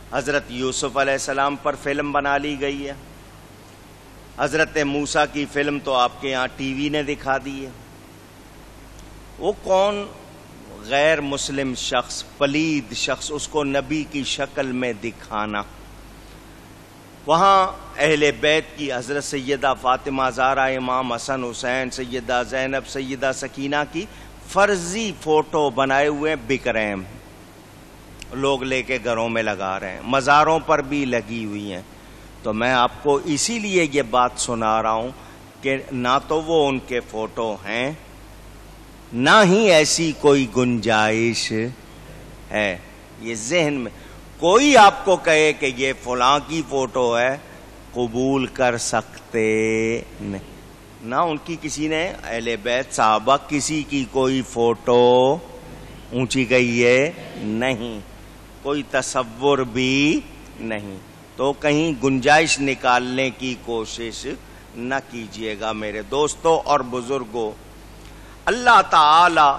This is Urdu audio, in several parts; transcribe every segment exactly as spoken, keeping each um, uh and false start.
حضرت یوسف علیہ السلام پر فلم بنا لی گئی ہے، حضرت موسیٰ کی فلم تو آپ کے یہاں ٹی وی نے دکھا دی ہے۔ وہ کون غیر مسلم شخص، پلید شخص، اس کو نبی کی شکل میں دکھانا، وہاں اہل بیت کی حضرت سیدہ فاطمہ زہرا، امام حسن حسین، سیدہ زینب، سیدہ سکینہ کی فرضی فوٹو بنائے ہوئے بک رہے ہیں، لوگ لے کے گھروں میں لگا رہے ہیں، مزاروں پر بھی لگی ہوئی ہیں۔ تو میں آپ کو اسی لیے یہ بات سنا رہا ہوں کہ نہ تو وہ ان کے فوٹو ہیں، نہ ہی ایسی کوئی گنجائش ہے۔ یہ ذہن میں کوئی آپ کو کہے کہ یہ فلاں کی فوٹو ہے، قبول کر سکتے نہیں، نہ ان کی کسی نے، اہل بیت صحابہ کسی کی کوئی فوٹو اونچی گئی ہے نہیں، کوئی تصور بھی نہیں۔ تو کہیں گنجائش نکالنے کی کوشش نہ کیجیے گا میرے دوستوں اور بزرگوں۔ اللہ تعالی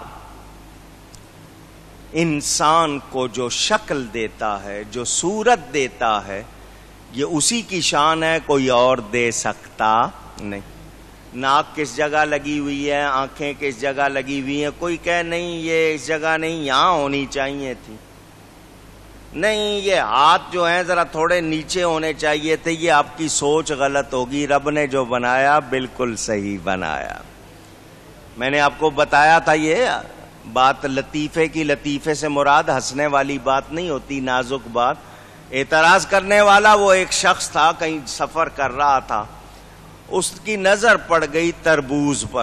انسان کو جو شکل دیتا ہے، جو صورت دیتا ہے، یہ اسی کی شان ہے، کوئی اور دے سکتا نہیں۔ ناک کس جگہ لگی ہوئی ہے، آنکھیں کس جگہ لگی ہوئی ہیں، کوئی کہے نہیں یہ اس جگہ نہیں، یہاں ہونی چاہیے تھی، نہیں یہ ہاتھ جو ہیں ذرا تھوڑے نیچے ہونے چاہیے تھے، یہ آپ کی سوچ غلط ہوگی، رب نے جو بنایا بالکل صحیح بنایا۔ میں نے آپ کو بتایا تھا یہ بات، لطیفے کی، لطیفے سے مراد ہنسنے والی بات نہیں ہوتی، نازک بات۔ اعتراض کرنے والا وہ ایک شخص تھا، کہیں سفر کر رہا تھا، اس کی نظر پڑ گئی تربوز پر،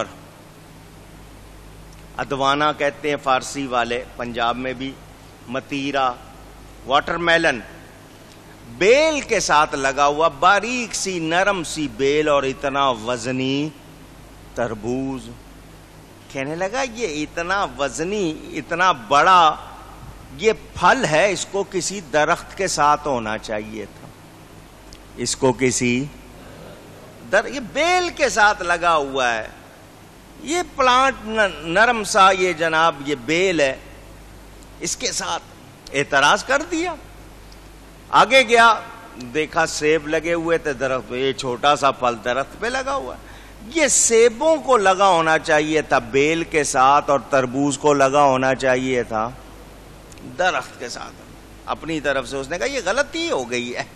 ادوانا کہتے ہیں فارسی والے، پنجاب میں بھی متیرا، واٹر میلن، بیل کے ساتھ لگا ہوا، باریک سی نرم سی بیل اور اتنا وزنی تربوز۔ کہنے لگا یہ اتنا وزنی، اتنا بڑا یہ پھل ہے، اس کو کسی درخت کے ساتھ ہونا چاہیے تھا، اس کو کسی در یہ بیل کے ساتھ لگا ہوا ہے، یہ پلانٹ نرم سا، یہ جناب یہ بیل ہے، اس کے ساتھ اعتراض کر دیا۔ آگے گیا، دیکھا سیب لگے ہوئے تھے درخت پہ، یہ چھوٹا سا پھل درخت پہ لگا ہوا ہے، یہ سیبوں کو لگا ہونا چاہیے تھا بیل کے ساتھ، اور تربوز کو لگا ہونا چاہیے تھا درخت کے ساتھ۔ اپنی طرف سے اس نے کہا یہ غلطی ہو گئی ہے۔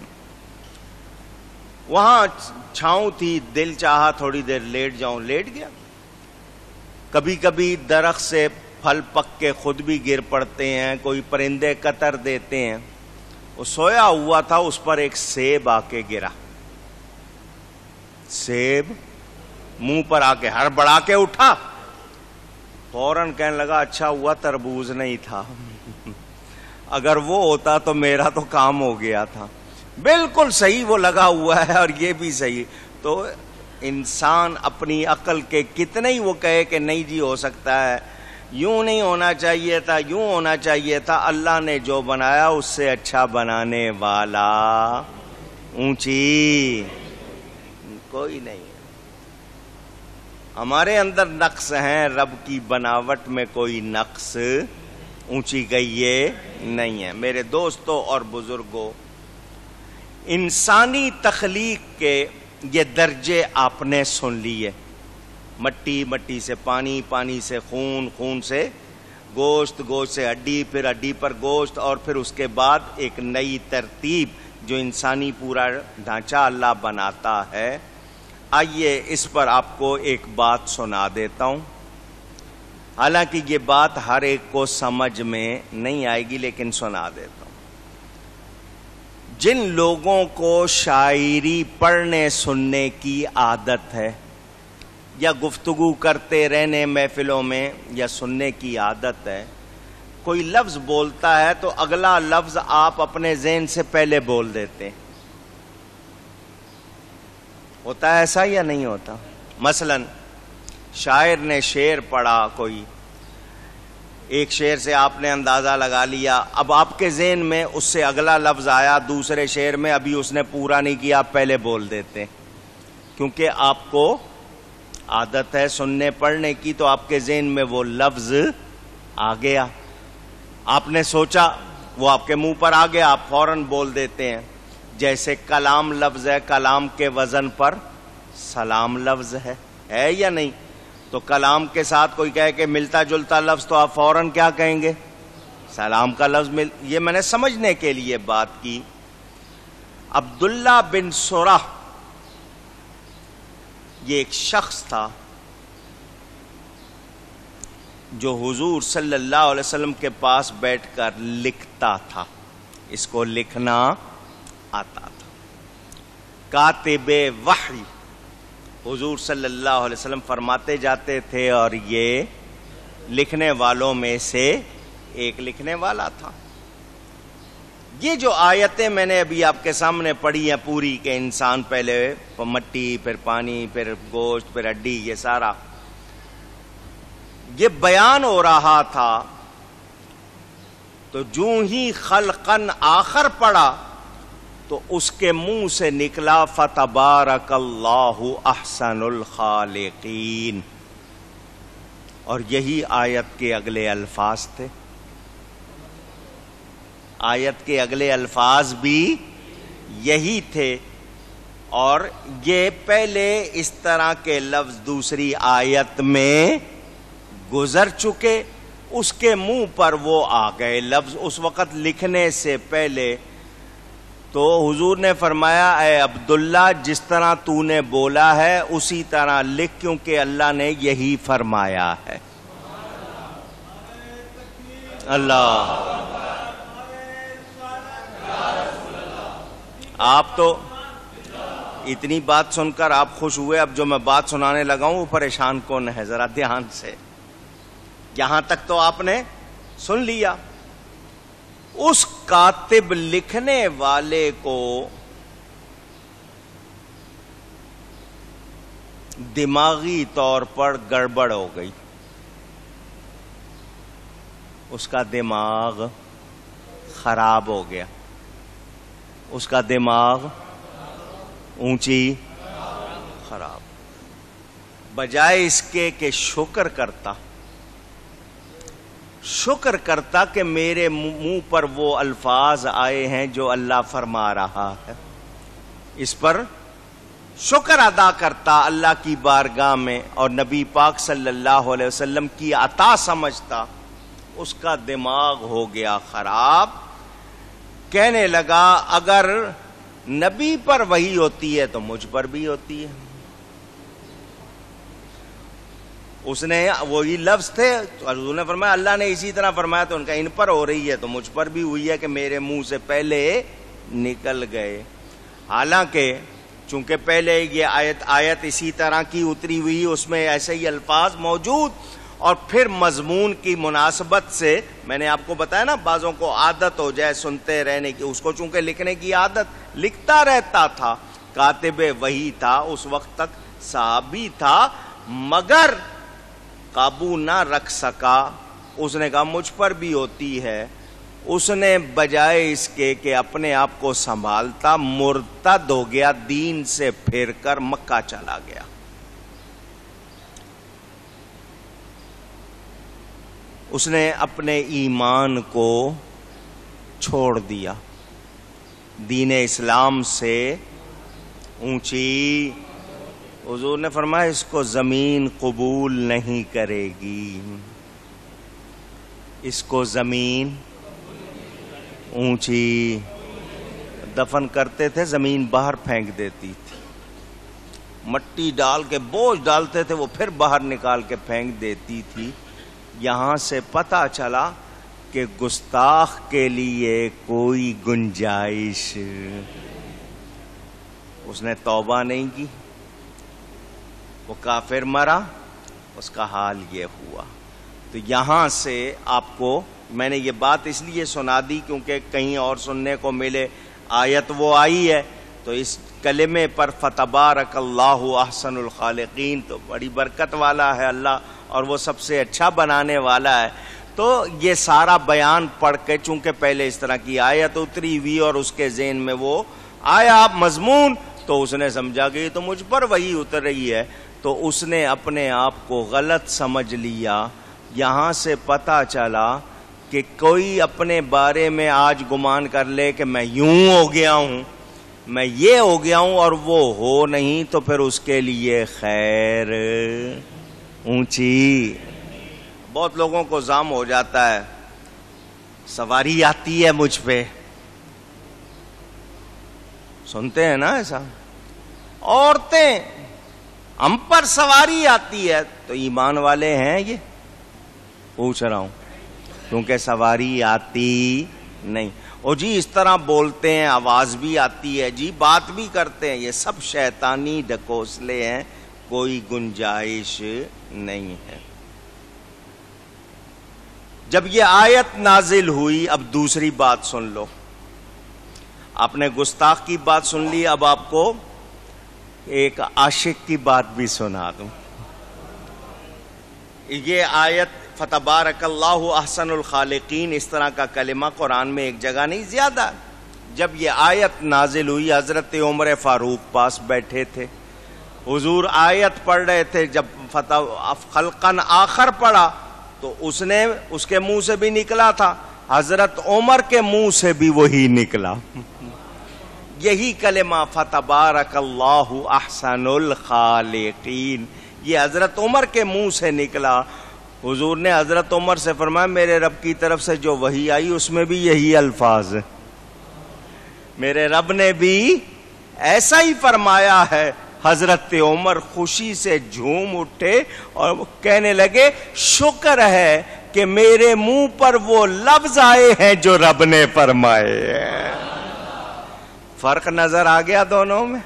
وہاں چھاؤں تھی، دل چاہا تھوڑی دیر لیٹ جاؤں، لیٹ گیا۔ کبھی کبھی درخت سے پھل پک کے خود بھی گر پڑتے ہیں، کوئی پرندے قطر دیتے ہیں۔ وہ سویا ہوا تھا، اس پر ایک سیب آ کے گرا، سیب منہ پر آ کے ہڑبڑا کے اٹھا، فوراً کہنے لگا اچھا ہوا تربوز نہیں تھا، اگر وہ ہوتا تو میرا تو کام ہو گیا تھا۔ بالکل صحیح وہ لگا ہوا ہے، اور یہ بھی صحیح۔ تو انسان اپنی عقل کے کتنے ہی وہ کہے کہ نہیں جی ہو سکتا ہے، یوں نہیں ہونا چاہیے تھا، یوں ہونا چاہیے تھا، اللہ نے جو بنایا اس سے اچھا بنانے والا اونچی کوئی نہیں ہے۔ ہمارے اندر نقص ہیں، رب کی بناوٹ میں کوئی نقص اونچی گئی ہے نہیں ہے۔ میرے دوستوں اور بزرگوں، انسانی تخلیق کے یہ درجے آپ نے سن لیے، مٹی، مٹی سے پانی، پانی سے خون، خون سے گوشت، گوشت سے ہڈی، پھر ہڈی پر گوشت، اور پھر اس کے بعد ایک نئی ترتیب جو انسانی پورا ڈھانچہ اللہ بناتا ہے۔ آئیے اس پر آپ کو ایک بات سنا دیتا ہوں، حالانکہ یہ بات ہر ایک کو سمجھ میں نہیں آئے گی، لیکن سنا دیتا ہوں۔ جن لوگوں کو شاعری پڑھنے سننے کی عادت ہے، یا گفتگو کرتے رہنے محفلوں میں یا سننے کی عادت ہے، کوئی لفظ بولتا ہے تو اگلا لفظ آپ اپنے ذہن سے پہلے بول دیتے ہیں، ہوتا ہے ایسا یا نہیں ہوتا؟ مثلا شاعر نے شعر پڑھا، کوئی ایک شعر سے آپ نے اندازہ لگا لیا، اب آپ کے ذہن میں اس سے اگلا لفظ آیا دوسرے شعر میں، ابھی اس نے پورا نہیں کیا، آپ پہلے بول دیتے، کیونکہ آپ کو عادت ہے سننے پڑھنے کی، تو آپ کے ذہن میں وہ لفظ آ گیا۔ آپ نے سوچا وہ آپ کے منہ پر آ گیا, آپ فوراً بول دیتے ہیں. جیسے کلام لفظ ہے, کلام کے وزن پر سلام لفظ ہے, ہے یا نہیں؟ تو کلام کے ساتھ کوئی کہے کہ ملتا جلتا لفظ, تو آپ فوراً کیا کہیں گے؟ سلام کا لفظ. مل یہ میں نے سمجھنے کے لیے بات کی. عبداللہ بن سرح یہ ایک شخص تھا جو حضور صلی اللہ علیہ وسلم کے پاس بیٹھ کر لکھتا تھا. اس کو لکھنا آتا تھا. کاتب وحی, حضور صلی اللہ علیہ وسلم فرماتے جاتے تھے اور یہ لکھنے والوں میں سے ایک لکھنے والا تھا. یہ جو آیتیں میں نے ابھی آپ کے سامنے پڑھی ہیں پوری, کہ انسان پہلے مٹی, پھر پانی, پھر گوشت, پھر ہڈی, یہ سارا یہ بیان ہو رہا تھا. تو جوں ہی خلقن آخر پڑا تو اس کے منہ سے نکلا فتبارک اللہ احسن الخالقین, اور یہی آیت کے اگلے الفاظ تھے. آیت کے اگلے الفاظ بھی یہی تھے, اور یہ پہلے اس طرح کے لفظ دوسری آیت میں گزر چکے, اس کے منہ پر وہ آ گئے لفظ اس وقت لکھنے سے پہلے. تو حضور نے فرمایا اے عبداللہ جس طرح تو نے بولا ہے اسی طرح لکھ, کیونکہ اللہ نے یہی فرمایا ہے. اللہ, آپ تو اتنی بات سن کر آپ خوش ہوئے, اب جو میں بات سنانے لگا ہوں وہ پریشان کون ہے, ذرا دھیان سے. یہاں تک تو آپ نے سن لیا. اس کاتب لکھنے والے کو دماغی طور پر گڑبڑ ہو گئی, اس کا دماغ خراب ہو گیا, اس کا دماغ اونچی خراب. بجائے اس کے کہ شکر کرتا شکر کرتا کہ میرے منہ پر وہ الفاظ آئے ہیں جو اللہ فرما رہا ہے, اس پر شکر ادا کرتا اللہ کی بارگاہ میں, اور نبی پاک صلی اللہ علیہ وسلم کی عطا سمجھتا. اس کا دماغ ہو گیا خراب. کہنے لگا اگر نبی پر وحی ہوتی ہے تو مجھ پر بھی ہوتی ہے. اس نے وہی لفظ تھے, حضور نے فرمایا اللہ نے اسی طرح فرمایا, تو ان کا ان پر ہو رہی ہے تو مجھ پر بھی ہوئی ہے کہ میرے منہ سے پہلے نکل گئے. حالانکہ چونکہ پہلے یہ آیت آیت اسی طرح کی اتری ہوئی, اس میں ایسے ہی الفاظ موجود, اور پھر مضمون کی مناسبت سے میں نے آپ کو بتایا نا, بعضوں کو عادت ہو جائے سنتے رہنے کی, اس کو چونکہ لکھنے کی عادت, لکھتا رہتا تھا. کاتب وحی تھا, اس وقت تک صحابی تھا, مگر قابو نہ رکھ سکا. اس نے کہا مجھ پر بھی ہوتی ہے. اس نے بجائے اس کے کہ اپنے آپ کو سنبھالتا, مرتد ہو گیا, دین سے پھر کر مکہ چلا گیا. اس نے اپنے ایمان کو چھوڑ دیا, دین اسلام سے اونچی. حضور نے فرمایا اس کو زمین قبول نہیں کرے گی, اس کو زمین اونچی. دفن کرتے تھے زمین باہر پھینک دیتی تھی, مٹی ڈال کے بوجھ ڈالتے تھے وہ پھر باہر نکال کے پھینک دیتی تھی. یہاں سے پتہ چلا کہ گستاخ کے لیے کوئی گنجائش. اس نے توبہ نہیں کی, وہ کافر مرا, اس کا حال یہ ہوا. تو یہاں سے آپ کو میں نے یہ بات اس لیے سنا دی کیونکہ کہیں اور سننے کو ملے. آیت وہ آئی ہے تو اس کلمے پر فتبارک اللہ احسن الخالقین, تو بڑی برکت والا ہے اللہ, اور وہ سب سے اچھا بنانے والا ہے. تو یہ سارا بیان پڑھ کے, چونکہ پہلے اس طرح کی آیت اتری ہوئی اور اس کے ذہن میں وہ آیا مضمون, تو اس نے سمجھا کہ یہ تو مجھ پر وہی اتر رہی ہے, تو اس نے اپنے آپ کو غلط سمجھ لیا. یہاں سے پتہ چلا کہ کوئی اپنے بارے میں آج گمان کر لے کہ میں یوں ہو گیا ہوں، میں یہ ہو گیا ہوں، اور وہ ہو نہیں، تو پھر اس کے لیے خیر اونچی۔ بہت لوگوں کو زام ہو جاتا ہے، سواری آتی ہے مجھ پہ، سنتے ہیں نا ایسا، عورتیں ہم پر سواری آتی ہے، تو ایمان والے ہیں یہ؟ پوچھ رہا ہوں، کیونکہ سواری آتی نہیں۔ او جی اس طرح بولتے ہیں، آواز بھی آتی ہے جی، بات بھی کرتے ہیں، یہ سب شیطانی ڈھکوسلے ہیں، کوئی گنجائش نہیں ہے۔ جب یہ آیت نازل ہوئی، اب دوسری بات سن لو۔ آپ نے گستاخ کی بات سن لی، اب آپ کو ایک عاشق کی بات بھی سنا دوں۔ یہ آیت فتبارک اللہ احسن الخالقین، اس طرح کا کلمہ قرآن میں ایک جگہ نہیں، زیادہ۔ جب یہ آیت نازل ہوئی، حضرت عمر فاروق پاس بیٹھے تھے، حضور آیت پڑھ رہے تھے، جب فتح خلقن آخر پڑھا تو اس نے اس کے منہ سے بھی نکلا تھا، حضرت عمر کے منہ سے بھی وہی نکلا، یہی کلمہ فتبارک اللہ احسن الخالقین، یہ حضرت عمر کے منہ سے نکلا۔ حضور نے حضرت عمر سے فرمایا میرے رب کی طرف سے جو وحی آئی اس میں بھی یہی الفاظ ہیں، میرے رب نے بھی ایسا ہی فرمایا ہے۔ حضرت عمر خوشی سے جھوم اٹھے اور کہنے لگے شکر ہے کہ میرے منہ پر وہ لفظ آئے ہیں جو رب نے فرمائے ہیں۔ فرق نظر آ گیا دونوں میں،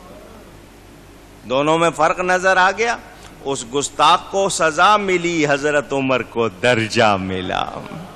دونوں میں فرق نظر آ گیا۔ اس گستاخ کو سزا ملی، حضرت عمر کو درجہ ملا۔